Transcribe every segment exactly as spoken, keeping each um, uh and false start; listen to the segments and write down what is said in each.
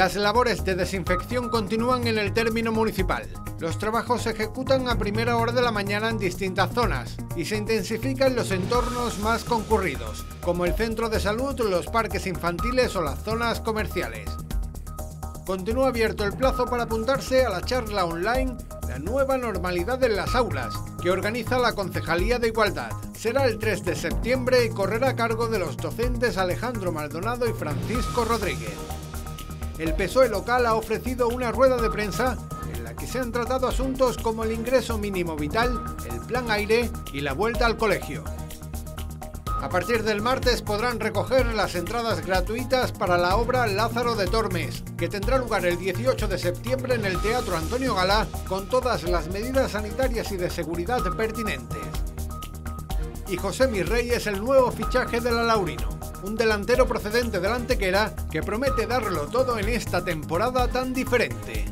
Las labores de desinfección continúan en el término municipal. Los trabajos se ejecutan a primera hora de la mañana en distintas zonas y se intensifican en los entornos más concurridos, como el centro de salud, los parques infantiles o las zonas comerciales. Continúa abierto el plazo para apuntarse a la charla online La nueva normalidad en las aulas, que organiza la Concejalía de Igualdad. Será el tres de septiembre y correrá a cargo de los docentes Alejandro Maldonado y Francisco Rodríguez. El P S O E local ha ofrecido una rueda de prensa en la que se han tratado asuntos como el ingreso mínimo vital, el plan aire y la vuelta al colegio. A partir del martes podrán recoger las entradas gratuitas para la obra Lázaro de Tormes, que tendrá lugar el dieciocho de septiembre en el Teatro Antonio Gala, con todas las medidas sanitarias y de seguridad pertinentes. Y Josemi Rey es el nuevo fichaje del Alaurino, un delantero procedente del Antequera que promete darlo todo en esta temporada tan diferente.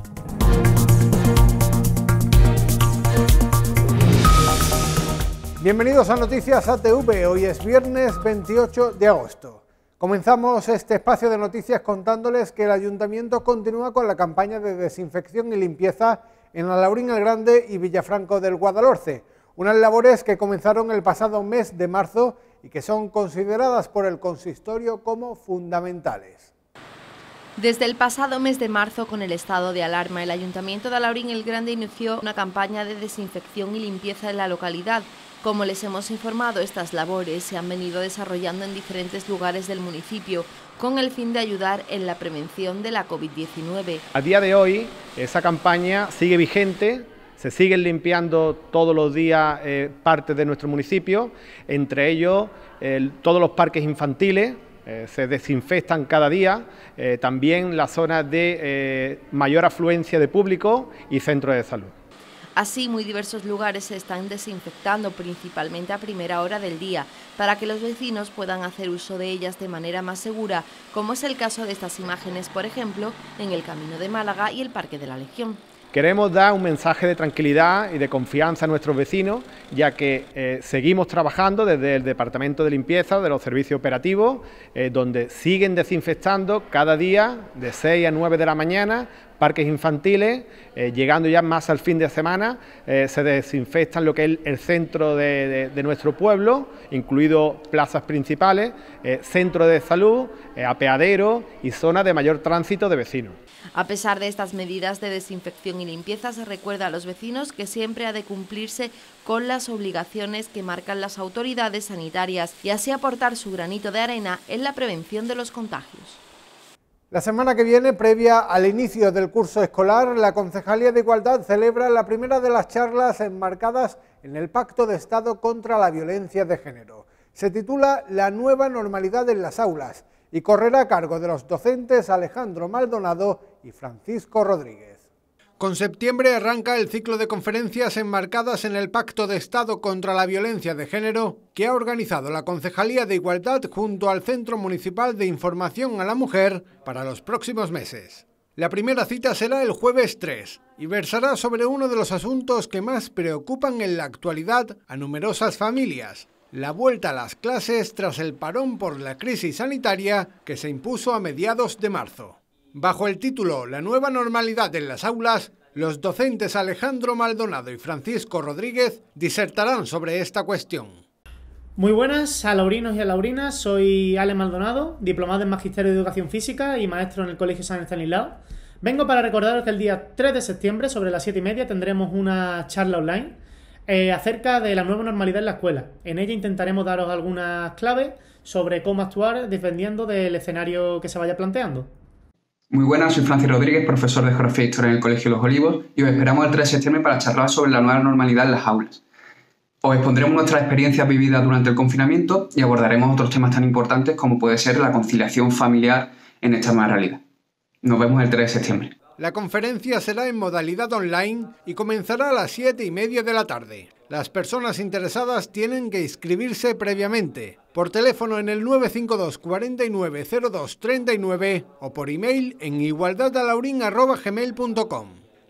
Bienvenidos a Noticias A T V, hoy es viernes veintiocho de agosto. Comenzamos este espacio de noticias contándoles que el Ayuntamiento continúa con la campaña de desinfección y limpieza en Alaurín el Grande y Villafranco del Guadalhorce, unas labores que comenzaron el pasado mes de marzo y que son consideradas por el consistorio como fundamentales. Desde el pasado mes de marzo, con el estado de alarma, el Ayuntamiento de Alaurín el Grande inició una campaña de desinfección y limpieza en la localidad. Como les hemos informado, estas labores se han venido desarrollando en diferentes lugares del municipio con el fin de ayudar en la prevención de la COVID diecinueve. A día de hoy, esa campaña sigue vigente, se siguen limpiando todos los días eh, partes de nuestro municipio, entre ellos eh, todos los parques infantiles. Eh, se desinfectan cada día, eh, también las zonas de eh, mayor afluencia de público y centros de salud. Así, muy diversos lugares se están desinfectando, principalmente a primera hora del día, para que los vecinos puedan hacer uso de ellas de manera más segura, como es el caso de estas imágenes, por ejemplo, en el Camino de Málaga y el Parque de la Legión. Queremos dar un mensaje de tranquilidad y de confianza a nuestros vecinos, ya que eh, seguimos trabajando desde el Departamento de Limpieza, de los servicios operativos, eh, donde siguen desinfectando cada día de seis a nueve de la mañana, parques infantiles, eh, llegando ya más al fin de semana, eh, se desinfectan lo que es el, el centro de, de, de nuestro pueblo, incluido plazas principales, eh, centros de salud, eh, apeaderos y zonas de mayor tránsito de vecinos. A pesar de estas medidas de desinfección y limpieza, se recuerda a los vecinos que siempre ha de cumplirse con las obligaciones que marcan las autoridades sanitarias y así aportar su granito de arena en la prevención de los contagios. La semana que viene, previa al inicio del curso escolar, la Concejalía de Igualdad celebra la primera de las charlas enmarcadas en el Pacto de Estado contra la Violencia de Género. Se titula La nueva normalidad en las aulas y correrá a cargo de los docentes Alejandro Maldonado y Francisco Rodríguez. Con septiembre arranca el ciclo de conferencias enmarcadas en el Pacto de Estado contra la Violencia de Género que ha organizado la Concejalía de Igualdad junto al Centro Municipal de Información a la Mujer para los próximos meses. La primera cita será el jueves tres y versará sobre uno de los asuntos que más preocupan en la actualidad a numerosas familias: la vuelta a las clases tras el parón por la crisis sanitaria que se impuso a mediados de marzo. Bajo el título La nueva normalidad en las aulas, los docentes Alejandro Maldonado y Francisco Rodríguez disertarán sobre esta cuestión. Muy buenas, alaurinos y alaurinas, soy Ale Maldonado, diplomado en Magisterio de Educación Física y maestro en el Colegio San Estanislao. Vengo para recordaros que el día tres de septiembre, sobre las siete y media, tendremos una charla online eh, acerca de la nueva normalidad en la escuela. En ella intentaremos daros algunas claves sobre cómo actuar dependiendo del escenario que se vaya planteando. Muy buenas, soy Francis Rodríguez, profesor de Geografía e Historia en el Colegio Los Olivos, y os esperamos el tres de septiembre para charlar sobre la nueva normalidad en las aulas. Os expondremos nuestras experiencias vividas durante el confinamiento y abordaremos otros temas tan importantes como puede ser la conciliación familiar en esta nueva realidad. Nos vemos el tres de septiembre. La conferencia será en modalidad online y comenzará a las siete y media de la tarde. Las personas interesadas tienen que inscribirse previamente, por teléfono en el nueve cinco dos, cuarenta y nueve, cero dos, treinta y nueve o por email en igualdadalaurin arroba gmail punto com.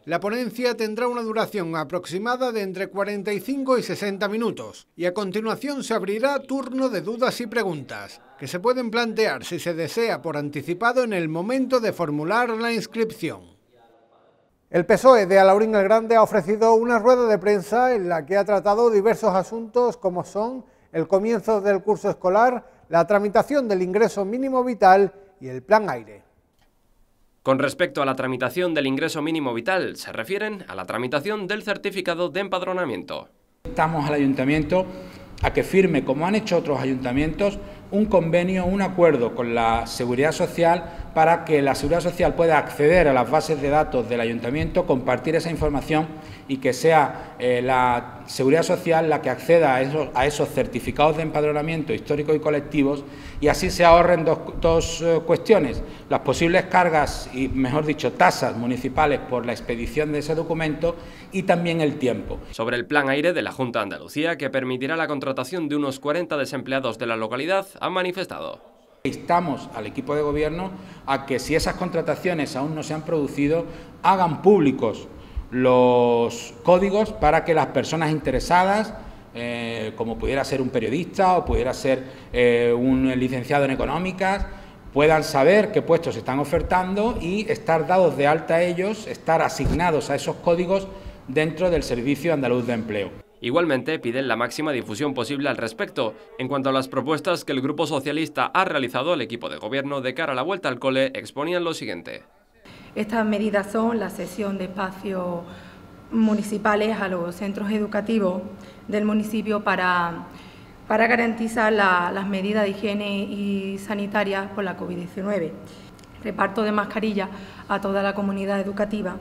La ponencia tendrá una duración aproximada de entre cuarenta y cinco y sesenta minutos y a continuación se abrirá turno de dudas y preguntas, que se pueden plantear si se desea por anticipado en el momento de formular la inscripción. El P S O E de Alaurín el Grande ha ofrecido una rueda de prensa en la que ha tratado diversos asuntos como son el comienzo del curso escolar, la tramitación del ingreso mínimo vital y el Plan Aire. Con respecto a la tramitación del ingreso mínimo vital, se refieren a la tramitación del certificado de empadronamiento. Instamos al ayuntamiento a que firme, como han hecho otros ayuntamientos, un convenio, un acuerdo con la Seguridad Social para que la Seguridad Social pueda acceder a las bases de datos del ayuntamiento, compartir esa información y que sea eh, la Seguridad Social la que acceda a esos, a esos certificados de empadronamiento históricos y colectivos, y así se ahorren dos, dos eh, cuestiones: las posibles cargas y, mejor dicho, tasas municipales por la expedición de ese documento y también el tiempo. Sobre el Plan Aire de la Junta de Andalucía, que permitirá la contratación de unos cuarenta desempleados de la localidad, han manifestado. Instamos al equipo de gobierno a que, si esas contrataciones aún no se han producido, hagan públicos los códigos para que las personas interesadas, eh, como pudiera ser un periodista o pudiera ser eh, un licenciado en económicas, puedan saber qué puestos se están ofertando y estar dados de alta a ellos, estar asignados a esos códigos dentro del Servicio Andaluz de Empleo. Igualmente piden la máxima difusión posible al respecto, en cuanto a las propuestas que el Grupo Socialista ha realizado al equipo de gobierno de cara a la vuelta al cole. Exponían lo siguiente. Estas medidas son la cesión de espacios municipales a los centros educativos del municipio para, para garantizar la, las medidas de higiene y sanitarias por la COVID diecinueve, reparto de mascarillas a toda la comunidad educativa,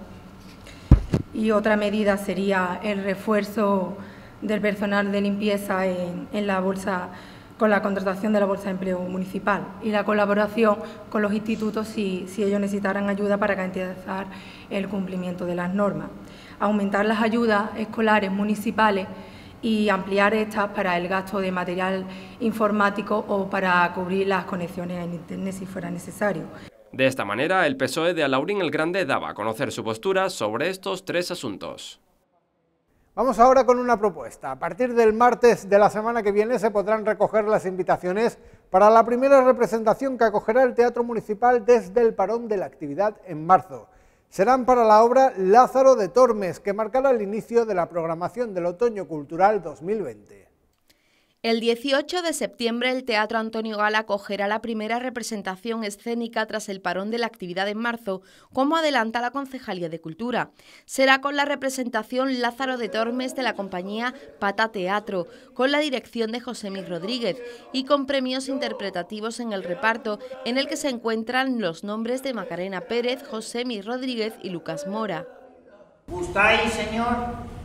y otra medida sería el refuerzo del personal de limpieza en, en la bolsa, con la contratación de la Bolsa de Empleo Municipal, y la colaboración con los institutos si, si ellos necesitaran ayuda para garantizar el cumplimiento de las normas. Aumentar las ayudas escolares municipales y ampliar estas para el gasto de material informático o para cubrir las conexiones a Internet si fuera necesario. De esta manera, el P S O E de Alaurín el Grande daba a conocer su postura sobre estos tres asuntos. Vamos ahora con una propuesta. A partir del martes de la semana que viene se podrán recoger las invitaciones para la primera representación que acogerá el Teatro Municipal desde el parón de la actividad en marzo. Serán para la obra Lázaro de Tormes, que marcará el inicio de la programación del Otoño Cultural dos mil veinte. El dieciocho de septiembre el Teatro Antonio Gala acogerá la primera representación escénica tras el parón de la actividad en marzo, como adelanta la Concejalía de Cultura. Será con la representación Lázaro de Tormes de la compañía Pata Teatro, con la dirección de José Miguel Rodríguez y con premios interpretativos en el reparto, en el que se encuentran los nombres de Macarena Pérez, José Miguel Rodríguez y Lucas Mora. ¿Gustáis, señor?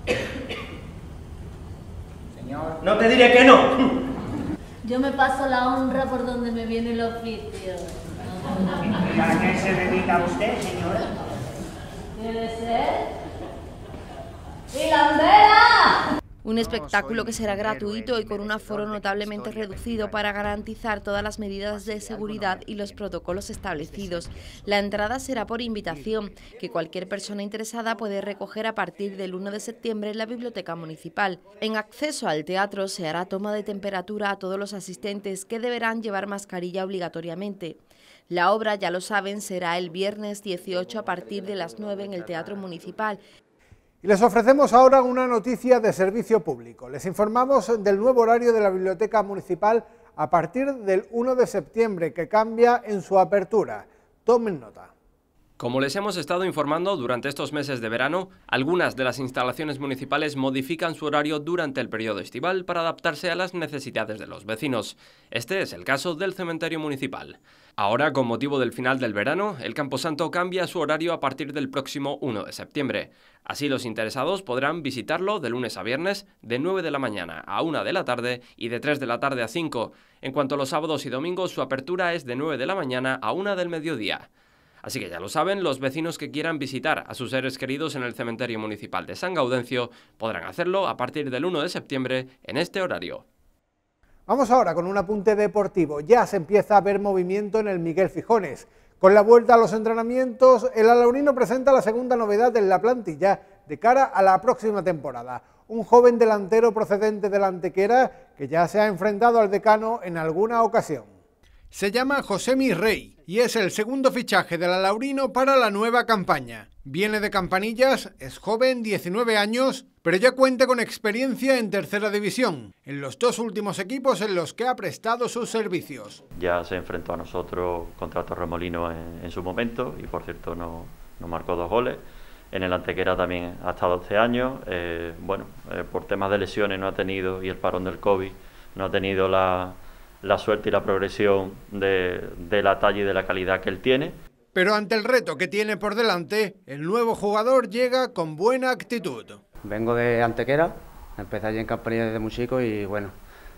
No te diré que no. Yo me paso la honra por donde me viene el oficio. ¿Y a qué se dedica usted, señora? ¿Debe ser? ¡Hilandera! Un espectáculo que será gratuito y con un aforo notablemente reducido para garantizar todas las medidas de seguridad y los protocolos establecidos. La entrada será por invitación, que cualquier persona interesada puede recoger a partir del uno de septiembre en la Biblioteca Municipal. En acceso al teatro se hará toma de temperatura a todos los asistentes, que deberán llevar mascarilla obligatoriamente. La obra, ya lo saben, será el viernes dieciocho a partir de las nueve en el Teatro Municipal. Y les ofrecemos ahora una noticia de servicio público. Les informamos del nuevo horario de la Biblioteca Municipal a partir del uno de septiembre, que cambia en su apertura. Tomen nota. Como les hemos estado informando durante estos meses de verano, algunas de las instalaciones municipales modifican su horario durante el periodo estival para adaptarse a las necesidades de los vecinos. Este es el caso del cementerio municipal. Ahora, con motivo del final del verano, el Camposanto cambia su horario a partir del próximo uno de septiembre. Así, los interesados podrán visitarlo de lunes a viernes de nueve de la mañana a una de la tarde y de tres de la tarde a cinco. En cuanto a los sábados y domingos, su apertura es de nueve de la mañana a una del mediodía. Así que ya lo saben, los vecinos que quieran visitar a sus seres queridos en el cementerio municipal de San Gaudencio podrán hacerlo a partir del uno de septiembre en este horario. Vamos ahora con un apunte deportivo. Ya se empieza a ver movimiento en el Miguel Fijones. Con la vuelta a los entrenamientos, el alaurino presenta la segunda novedad en la plantilla de cara a la próxima temporada. Un joven delantero procedente de la Antequera que ya se ha enfrentado al decano en alguna ocasión. Se llama Josemi Rey y es el segundo fichaje del alaurino para la nueva campaña. Viene de Campanillas, es joven, diecinueve años, pero ya cuenta con experiencia en tercera división, en los dos últimos equipos en los que ha prestado sus servicios. Ya se enfrentó a nosotros contra Torremolinos en, en su momento y por cierto nos no marcó dos goles. En el Antequera también ha estado doce años, eh, bueno, eh, por temas de lesiones no ha tenido, y el parón del COVID, no ha tenido la, la suerte y la progresión de, de la talla y de la calidad que él tiene. Pero ante el reto que tiene por delante, el nuevo jugador llega con buena actitud. Vengo de Antequera, empecé allí en Campanilla desde muy chico y bueno,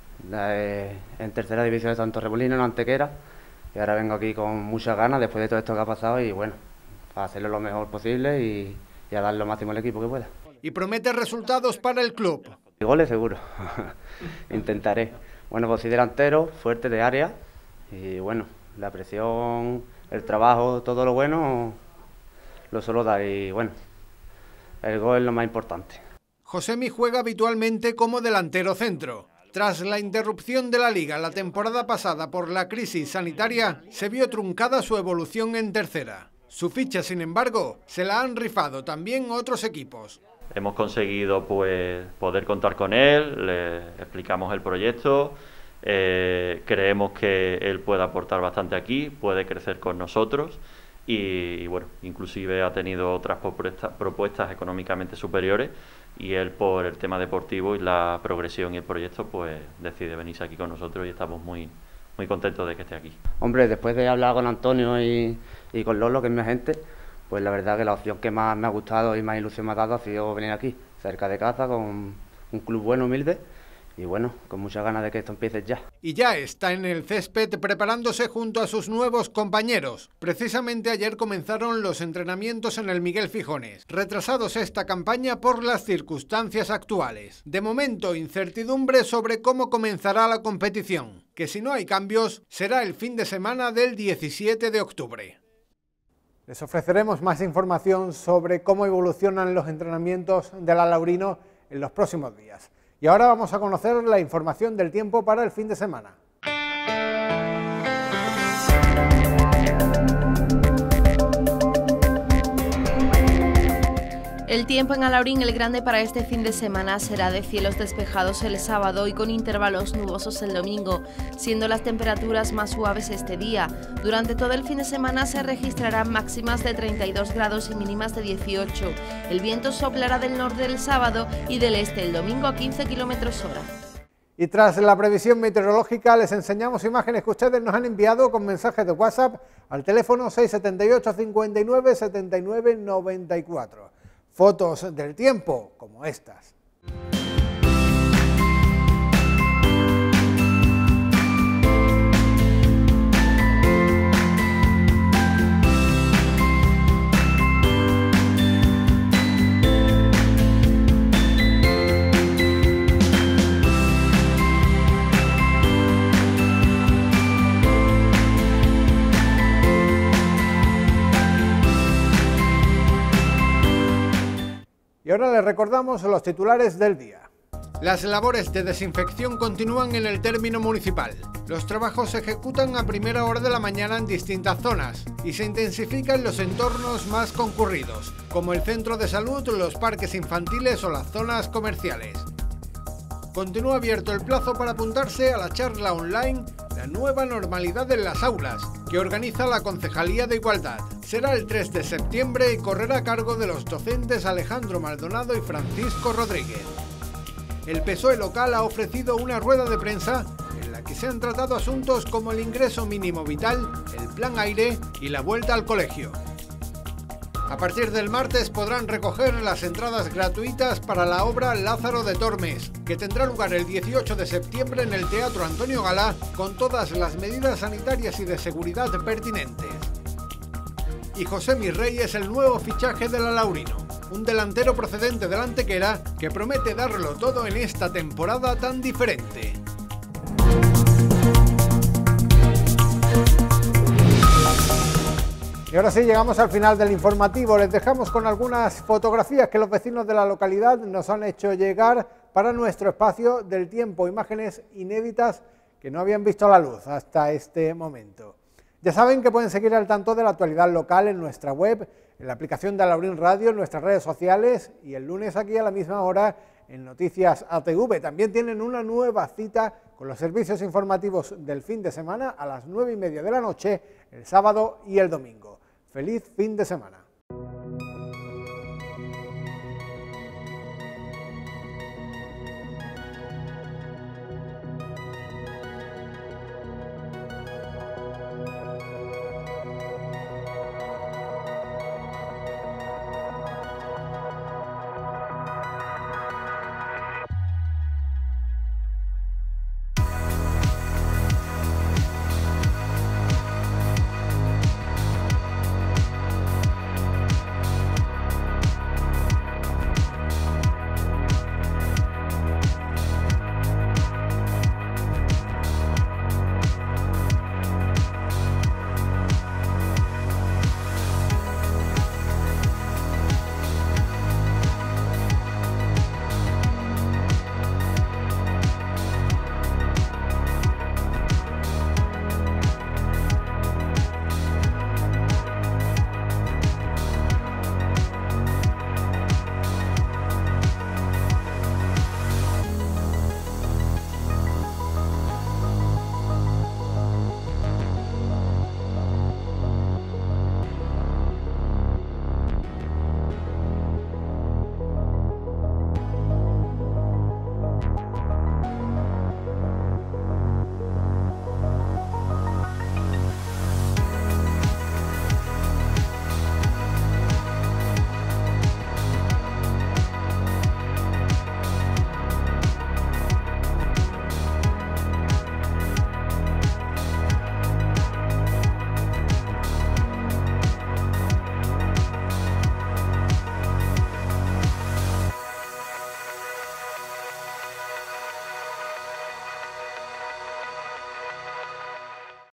eh, en tercera división de Santo Remolino, en Antequera, y ahora vengo aquí con muchas ganas después de todo esto que ha pasado y bueno, a hacerlo lo mejor posible y, y a dar lo máximo al equipo que pueda. Y promete resultados para el club. Y goles seguro, intentaré. Bueno, pues soy delantero, fuerte de área y bueno, la presión, el trabajo, todo lo bueno lo suelo dar y bueno, el gol es lo más importante. Josemi juega habitualmente como delantero centro. Tras la interrupción de la Liga la temporada pasada por la crisis sanitaria, se vio truncada su evolución en tercera. Su ficha, sin embargo, se la han rifado también otros equipos. Hemos conseguido pues poder contar con él, le explicamos el proyecto, eh, creemos que él puede aportar bastante aquí, puede crecer con nosotros y, y bueno, inclusive ha tenido otras propuestas, propuestas económicamente superiores y él por el tema deportivo y la progresión y el proyecto pues decide venirse aquí con nosotros y estamos muy muy contentos de que esté aquí. Hombre, después de hablar con Antonio y, y con Lolo, que es mi agente, pues la verdad que la opción que más me ha gustado y más ilusión me ha dado ha sido venir aquí, cerca de casa, con un club bueno, humilde, y bueno, con muchas ganas de que esto empiece ya. Y ya está en el césped preparándose junto a sus nuevos compañeros. Precisamente ayer comenzaron los entrenamientos en el Miguel Fijones, retrasados esta campaña por las circunstancias actuales. De momento, incertidumbre sobre cómo comenzará la competición, que si no hay cambios, será el fin de semana del diecisiete de octubre. Les ofreceremos más información sobre cómo evolucionan los entrenamientos del alaurino en los próximos días. Y ahora vamos a conocer la información del tiempo para el fin de semana. El tiempo en Alaurín el Grande para este fin de semana será de cielos despejados el sábado y con intervalos nubosos el domingo, siendo las temperaturas más suaves este día. Durante todo el fin de semana se registrarán máximas de treinta y dos grados y mínimas de dieciocho. El viento soplará del norte el sábado y del este el domingo a quince kilómetros hora. Y tras la previsión meteorológica les enseñamos imágenes que ustedes nos han enviado con mensajes de WhatsApp al teléfono seis siete ocho, cincuenta y nueve, setenta y nueve, noventa y cuatro. Fotos del tiempo como estas. Y ahora les recordamos los titulares del día. Las labores de desinfección continúan en el término municipal. Los trabajos se ejecutan a primera hora de la mañana en distintas zonas y se intensifican los entornos más concurridos, como el centro de salud, los parques infantiles o las zonas comerciales. Continúa abierto el plazo para apuntarse a la charla online La nueva normalidad en las aulas, que organiza la Concejalía de Igualdad. Será el tres de septiembre y correrá a cargo de los docentes Alejandro Maldonado y Francisco Rodríguez. El P S O E local ha ofrecido una rueda de prensa en la que se han tratado asuntos como el ingreso mínimo vital, el plan aire y la vuelta al colegio. A partir del martes podrán recoger las entradas gratuitas para la obra Lázaro de Tormes, que tendrá lugar el dieciocho de septiembre en el Teatro Antonio Galá, con todas las medidas sanitarias y de seguridad pertinentes. Y Josemi Rey es el nuevo fichaje del alaurino, un delantero procedente del Antequera que promete darlo todo en esta temporada tan diferente. Y ahora sí, llegamos al final del informativo. Les dejamos con algunas fotografías que los vecinos de la localidad nos han hecho llegar para nuestro espacio del tiempo. Imágenes inéditas que no habían visto la luz hasta este momento. Ya saben que pueden seguir al tanto de la actualidad local en nuestra web, en la aplicación de Alaurín Radio, en nuestras redes sociales y el lunes aquí a la misma hora en Noticias A T V. También tienen una nueva cita con los servicios informativos del fin de semana a las nueve y media de la noche, el sábado y el domingo. ¡Feliz fin de semana!